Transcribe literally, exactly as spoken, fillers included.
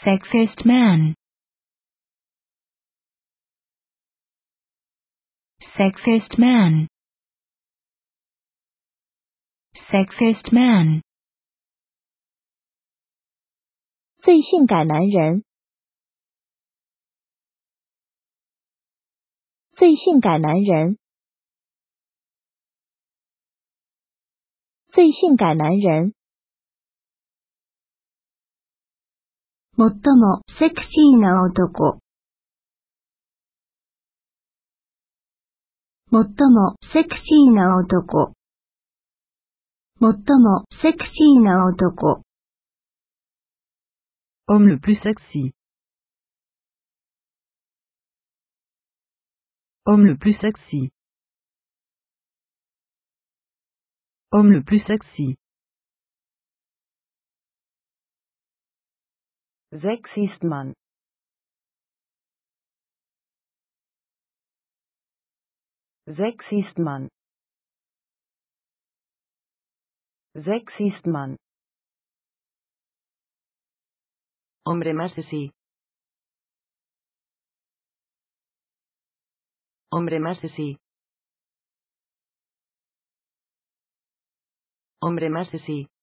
Sexist man. Sexist man. Sexist man. 最性感男人，最性感男人，最性感男人。 最もセクシーな男。最もセクシーな男。最もセクシーな男。 Homme le plus sexy. Homme le plus sexy. Homme le plus sexy. Sexist man. Sexist man. Sexist man. Hombre más sexy. Hombre más sexy. Hombre más sexy.